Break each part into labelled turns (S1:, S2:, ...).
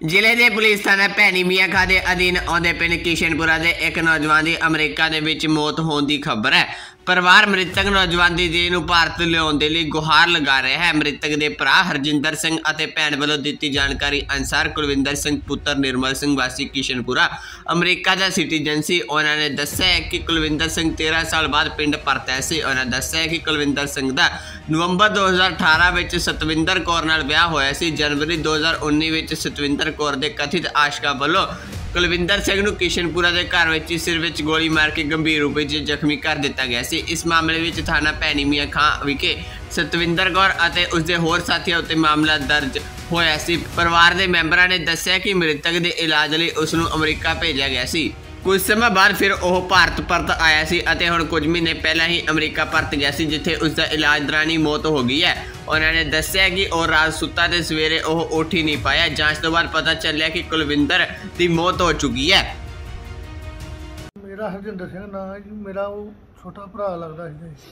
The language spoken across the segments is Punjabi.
S1: ਜ਼ਿਲ੍ਹੇ ਦੇ ਪੁਲਿਸ ਥਾਣਾ ਭੈਣੀ ਮੀਆਂ ਖਾਂ ਦੇ ਅਧੀਨ ਆਉਂਦੇ ਪਿੰਡ ਕਿਸ਼ਨਪੁਰਾ ਦੇ ਇੱਕ ਨੌਜਵਾਨ ਦੀ ਅਮਰੀਕਾ ਦੇ ਵਿੱਚ ਮੌਤ ਹੋਣ ਦੀ ਖਬਰ ਹੈ। ਪਰਿਵਾਰ ਮ੍ਰਿਤਕ ਨੌਜਵਾਨ ਦੀ ਦੇਹ ਨੂੰ ਭਾਰਤ ਲਿਆਉਣ ਦੇ ਲਈ ਗੁਹਾਰ ਲਗਾ ਰਿਹਾ ਹੈ। ਮ੍ਰਿਤਕ ਦੇ ਭਰਾ ਹਰਜਿੰਦਰ ਸਿੰਘ ਅਤੇ ਭੈਣ ਵੱਲੋਂ ਦਿੱਤੀ ਜਾਣਕਾਰੀ ਅਨੁਸਾਰ ਕੁਲਵਿੰਦਰ ਸਿੰਘ ਪੁੱਤਰ ਨਿਰਮਲ ਸਿੰਘ ਵਾਸੀ ਕਿਸ਼ਨਪੁਰਾ ਅਮਰੀਕਾ ਦਾ ਸਿਟੀਜ਼ਨ ਸੀ। ਉਹਨਾਂ ਨੇ ਦੱਸਿਆ ਹੈ ਕਿ ਕੁਲਵਿੰਦਰ ਸਿੰਘ 13 ਸਾਲ ਬਾਅਦ ਪਿੰਡ ਪਰਤਿਆ ਸੀ। ਉਹਨਾਂ ਦੱਸਿਆ ਕਿ ਕੁਲਵਿੰਦਰ ਸਿੰਘ ਦਾ ਨਵੰਬਰ 2018 ਵਿੱਚ ਸਤਵਿੰਦਰ ਕੌਰ ਨਾਲ ਵਿਆਹ ਹੋਇਆ ਸੀ। ਜਨਵਰੀ 2019 ਵਿੱਚ ਸਤਵਿੰਦਰ ਕੌਰ ਦੇ ਕਥਿਤ ਆਸ਼ਕਾਂ ਵੱਲੋਂ ਕੁਲਵਿੰਦਰ ਸਿੰਘ ਨੂੰ ਕਿਸ਼ਨਪੁਰਾ ਦੇ ਘਰ ਵਿੱਚ ਸਿਰ ਵਿੱਚ ਗੋਲੀ ਮਾਰ ਕੇ ਗੰਭੀਰ ਰੂਪ ਵਿੱਚ ਜ਼ਖਮੀ ਕਰ ਦਿੱਤਾ ਗਿਆ ਸੀ। ਇਸ ਮਾਮਲੇ ਵਿੱਚ ਥਾਣਾ ਭੈਣੀ ਮੀਆਂ ਖਾਂ ਵਿਖੇ ਸਤਵਿੰਦਰ ਕੌਰ ਅਤੇ ਉਸਦੇ ਹੋਰ ਸਾਥੀਆਂ ਉੱਤੇ ਮਾਮਲਾ ਦਰਜ ਹੋਇਆ ਸੀ। ਪਰਿਵਾਰ ਦੇ ਮੈਂਬਰਾਂ ਨੇ ਦੱਸਿਆ ਕਿ ਮ੍ਰਿਤਕ ਦੇ ਇਲਾਜ ਲਈ ਉਸ ਨੂੰ ਅਮਰੀਕਾ ਭੇਜਿਆ ਗਿਆ ਸੀ। ਕੁਝ ਸਮਾਂ ਬਾਅਦ ਫਿਰ ਉਹ ਭਾਰਤ ਪਰਤ ਆਇਆ ਸੀ ਅਤੇ ਹੁਣ ਕੁਝ ਮਹੀਨੇ ਪਹਿਲਾਂ ਹੀ ਅਮਰੀਕਾ ਪਰਤ ਗਿਆ ਸੀ, ਜਿੱਥੇ ਉਸ ਦਾ ਇਲਾਜ ਦੌਰਾਨ ਹੀ ਮੌਤ ਹੋ ਗਈ ਹੈ। ਉਹਨਾਂ ਨੇ ਦੱਸਿਆ ਕਿ ਉਹ ਰਾਤ ਸੁੱਤਾ ਤੇ ਸਵੇਰੇ ਉਹ ਉੱਠ ਹੀ ਨਹੀਂ ਪਾਇਆ। ਜਾਂਚ ਤੋਂ ਬਾਅਦ ਪਤਾ ਚੱਲਿਆ ਕਿ ਕੁਲਵਿੰਦਰ ਦੀ ਮੌਤ ਹੋ ਚੁੱਕੀ ਹੈ।
S2: ਮੇਰਾ ਹਰਜਿੰਦਰ ਸਿੰਘ ਨਾਂ ਜੀ। ਮੇਰਾ ਉਹ ਛੋਟਾ ਭਰਾ ਲੱਗਦਾ ਸੀਗਾ ਜੀ।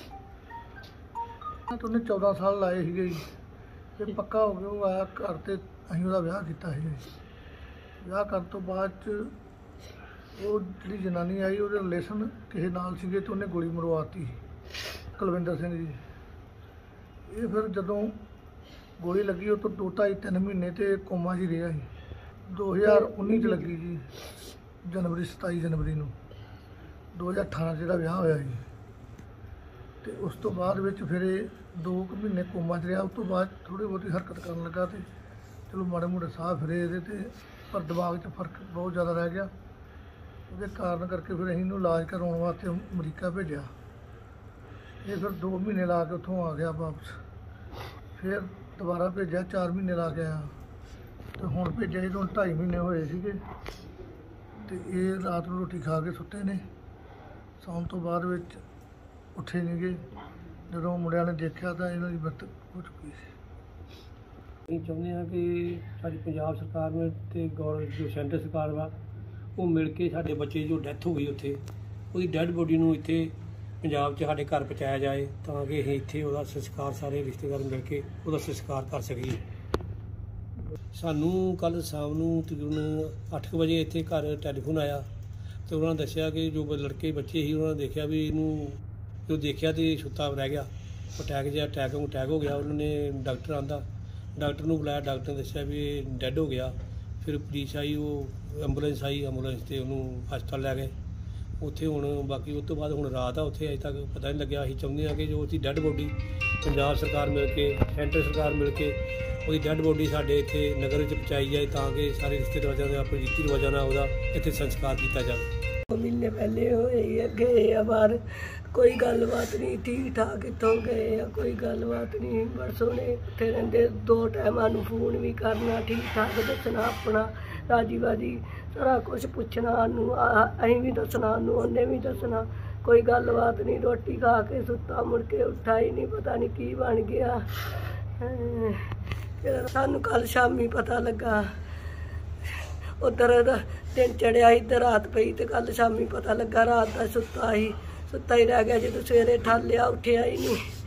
S2: ਉਹਨੇ 14 ਸਾਲ ਲਾਏ ਸੀਗੇ ਜੀ ਤੇ ਪੱਕਾ ਹੋ ਗਿਆ। ਉਹ ਆਇਆ ਘਰ ਤੇ ਅਸੀਂ ਉਹਦਾ ਵਿਆਹ ਕੀਤਾ ਸੀ। ਵਿਆਹ ਕਰਨ ਤੋਂ ਬਾਅਦ 'ਚ ਉਹ ਜਿਹੜੀ ਜਨਾਨੀ ਆਈ ਉਹਦੇ ਰਿਲੇਸ਼ਨ ਕਿਸੇ ਨਾਲ ਸੀਗੇ ਤੇ ਉਹਨੇ ਗੋਲੀ ਮਰਵਾਤੀ ਕੁਲਵਿੰਦਰ ਸਿੰਘ ਜੀ। ਇਹ ਫਿਰ ਜਦੋਂ ਗੋਲੀ ਲੱਗੀ ਉਹ ਤੋਂ 2-2.5-3 ਮਹੀਨੇ ਤੇ ਕੋਮਾ 'ਚ ਰਿਹਾ ਸੀ। 2019 'ਚ ਲੱਗੀ ਜੀ, ਜਨਵਰੀ 27 ਜਨਵਰੀ ਨੂੰ 2018 ਜਿਹੜਾ ਵਿਆਹ ਹੋਇਆ ਜੀ। ਤੇ ਉਸ ਤੋਂ ਬਾਅਦ ਵਿੱਚ ਫਿਰ ਇਹ 2 ਮਹੀਨੇ ਕੋਮਾ 'ਚ ਰਿਹਾ। ਉਸ ਤੋਂ ਬਾਅਦ ਥੋੜ੍ਹੀ ਬਹੁਤੀ ਹਰਕਤ ਕਰਨ ਲੱਗਾ ਤੇ ਚਲੋ ਮਾੜੇ ਮੋਟੇ ਸਾਹ ਫਿਰੇ ਇਹਦੇ ਤੇ, ਪਰ ਦਿਮਾਗ 'ਚ ਫਰਕ ਬਹੁਤ ਜ਼ਿਆਦਾ ਰਹਿ ਗਿਆ। ਉਹਦੇ ਕਾਰਨ ਕਰਕੇ ਫਿਰ ਅਸੀਂ ਇਹਨੂੰ ਇਲਾਜ ਕਰਵਾਉਣ ਵਾਸਤੇ ਅਮਰੀਕਾ ਭੇਜਿਆ। ਇਹ ਫਿਰ 2 ਮਹੀਨੇ ਲਾ ਕੇ ਉੱਥੋਂ ਆ ਗਿਆ ਵਾਪਸ। ਫਿਰ ਦੁਬਾਰਾ ਭੇਜਿਆ, 4 ਮਹੀਨੇ ਲਾ ਕੇ ਆਇਆ ਤੇ ਹੁਣ ਭੇਜਿਆ ਜਦੋਂ 2.5 ਮਹੀਨੇ ਹੋਏ ਸੀਗੇ। ਤੇ ਇਹ ਰਾਤ ਨੂੰ ਰੋਟੀ ਖਾ ਕੇ ਸੁੱਤੇ ਨੇ। ਸੌਣ ਤੋਂ ਬਾਅਦ ਵਿੱਚ ਉੱਠੇ ਨਹੀਂ ਗਏ। ਜਦੋਂ ਮੁੰਡਿਆਂ ਨੇ ਦੇਖਿਆ ਤਾਂ ਇਹਨਾਂ ਦੀ ਮੌਤ ਹੋ ਚੁੱਕੀ ਸੀ।
S3: ਅਸੀਂ ਚਾਹੁੰਦੇ ਹਾਂ ਕਿ ਸਾਡੀ ਪੰਜਾਬ ਸਰਕਾਰ ਨੂੰ ਅਤੇ ਜੋ ਸੈਂਟਰ ਸਰਕਾਰ ਵਾ ਉਹ ਮਿਲ ਕੇ ਸਾਡੇ ਬੱਚੇ ਜੋ ਡੈਥ ਹੋ ਗਈ ਉੱਥੇ, ਉਹਦੀ ਡੈੱਡ ਬੋਡੀ ਨੂੰ ਇੱਥੇ ਪੰਜਾਬ 'ਚ ਸਾਡੇ ਘਰ ਪਹੁੰਚਾਇਆ ਜਾਏ ਤਾਂ ਕਿ ਅਸੀਂ ਇੱਥੇ ਉਹਦਾ ਸੰਸਕਾਰ ਸਾਰੇ ਰਿਸ਼ਤੇਦਾਰ ਮਿਲ ਕੇ ਉਹਦਾ ਸੰਸਕਾਰ ਕਰ ਸਕੀਏ। ਸਾਨੂੰ ਕੱਲ੍ਹ ਸ਼ਾਮ ਨੂੰ ਤਕਰੀਬਨ 8 ਵਜੇ ਇੱਥੇ ਘਰ ਟੈਲੀਫੋਨ ਆਇਆ ਅਤੇ ਉਹਨਾਂ ਨੇ ਦੱਸਿਆ ਕਿ ਜੋ ਲੜਕੇ ਬੱਚੇ ਸੀ ਉਹਨਾਂ ਨੇ ਦੇਖਿਆ ਵੀ ਇਹਨੂੰ ਜੋ ਦੇਖਿਆ ਤਾਂ ਸੁੱਤਾ ਰਹਿ ਗਿਆ। ਅਟੈਕ ਹੋ ਗਿਆ। ਉਹਨਾਂ ਨੇ ਡਾਕਟਰ ਆਂਦਾ, ਡਾਕਟਰ ਨੂੰ ਬੁਲਾਇਆ। ਡਾਕਟਰ ਨੇ ਦੱਸਿਆ ਵੀ ਇਹ ਡੈੱਡ ਹੋ ਗਿਆ। ਫਿਰ ਪੁਲਿਸ ਆਈ, ਉਹ ਐਂਬੂਲੈਂਸ ਆਈ, ਐਂਬੂਲੈਂਸ 'ਤੇ ਉਹਨੂੰ ਹਸਪਤਾਲ ਲੈ ਗਏ ਉੱਥੇ। ਹੁਣ ਬਾਕੀ ਉਸ ਤੋਂ ਬਾਅਦ ਹੁਣ ਰਾਤ ਆ ਉੱਥੇ, ਅਜੇ ਤੱਕ ਪਤਾ ਨਹੀਂ ਲੱਗਿਆ। ਅਸੀਂ ਚਾਹੁੰਦੇ ਹਾਂ ਕਿ ਜੋ ਉਹਦੀ ਡੈੱਡ ਬੋਡੀ ਪੰਜਾਬ ਸਰਕਾਰ ਮਿਲ ਕੇ, ਸੈਂਟਰ ਸਰਕਾਰ ਮਿਲ ਕੇ ਉਹਦੀ ਡੈੱਡ ਬੋਡੀ ਸਾਡੇ ਇੱਥੇ ਨਗਰ ਵਿੱਚ ਪਹੁੰਚਾਈ ਜਾਏ ਤਾਂ ਕਿ ਸਾਰੇ ਰਿਸ਼ਤੇਦਾਰਾਂ ਦੇ ਆਪਣੇ ਰੀਤੀ ਰਿਵਾਜ਼ਾਂ ਨਾਲ ਉਹਦਾ ਇੱਥੇ ਸੰਸਕਾਰ ਕੀਤਾ ਜਾਵੇ।
S4: ਮਹੀਨੇ ਪਹਿਲੇ ਹੋਏ ਗਏ ਆ ਬਾਹਰ, ਕੋਈ ਗੱਲਬਾਤ ਨਹੀਂ, ਠੀਕ ਠਾਕ ਇੱਥੋਂ ਗਏ ਆ, ਕੋਈ ਗੱਲਬਾਤ ਨਹੀਂ। ਬਸ ਸੋਹਣੇ ਇੱਥੇ ਰਹਿੰਦੇ। 2 ਟਾਈਮਾਂ ਨੂੰ ਫੋਨ ਵੀ ਕਰਨਾ, ਠੀਕ ਠਾਕ ਦੱਸਣਾ, ਆਪਣਾ ਰਾਜੀ ਬਾਜੀ ਸਾਰਾ ਕੁਛ ਪੁੱਛਣਾ ਸਾਨੂੰ, ਅਸੀਂ ਵੀ ਦੱਸਣਾ ਉਹਨੂੰ, ਉਹਨੇ ਵੀ ਦੱਸਣਾ। ਕੋਈ ਗੱਲਬਾਤ ਨਹੀਂ। ਰੋਟੀ ਖਾ ਕੇ ਸੁੱਤਾ, ਮੁੜ ਕੇ ਉੱਠਾ ਹੀ ਨਹੀਂ, ਪਤਾ ਨਹੀਂ ਕੀ ਬਣ ਗਿਆ। ਫਿਰ ਸਾਨੂੰ ਕੱਲ੍ਹ ਸ਼ਾਮੀ ਪਤਾ ਲੱਗਾ। ਉੱਧਰ ਦਿਨ ਚੜਿਆ, ਇੱਧਰ ਰਾਤ ਪਈ ਤੇ ਕੱਲ੍ਹ ਸ਼ਾਮੀ ਪਤਾ ਲੱਗਾ। ਰਾਤ ਦਾ ਸੁੱਤਾ ਹੀ ਰਹਿ ਗਿਆ। ਜਦੋਂ ਸਵੇਰੇ ਠਾਲਿਆ ਉੱਠਿਆ ਹੀ ਨਹੀਂ।